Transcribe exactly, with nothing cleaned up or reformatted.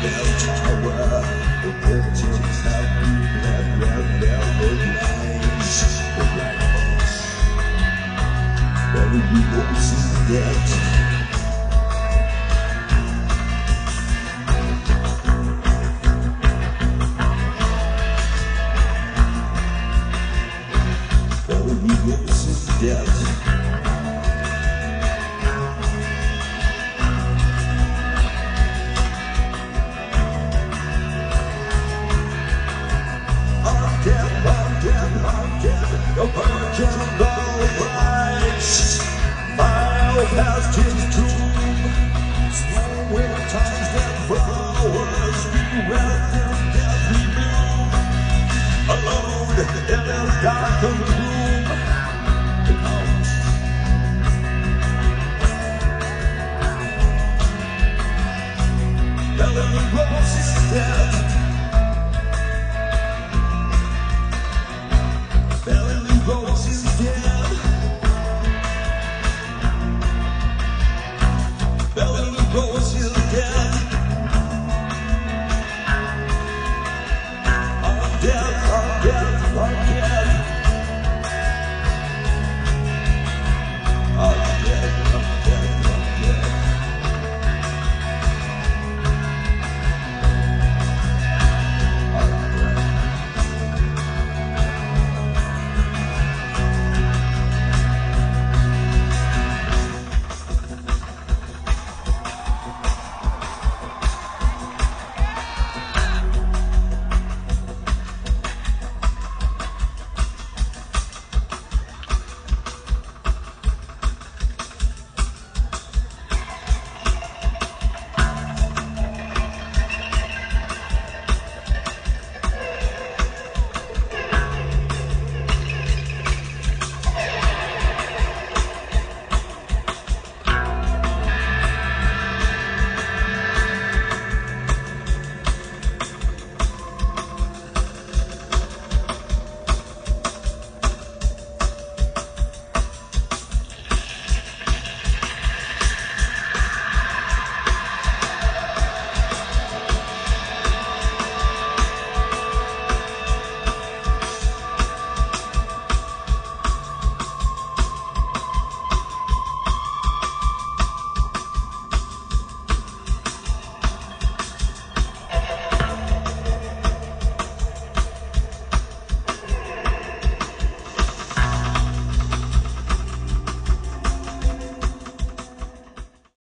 bell tower, the pictures have been left, left, left, lines. The black box, where we go see that. Death. I'm dead, I'm dead, I'm dead. The virgin bell rise. Fire past his tomb. Snow in times that flowers we wrapped in deathly bloom. Alone in this darkened room. Bellamy Rose is dead. Bellamy Rose is dead. Bellamy Rose is dead. I'm dead, I'm dead.